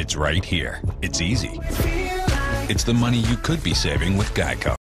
It's right here. It's easy. It's the money you could be saving with Geico.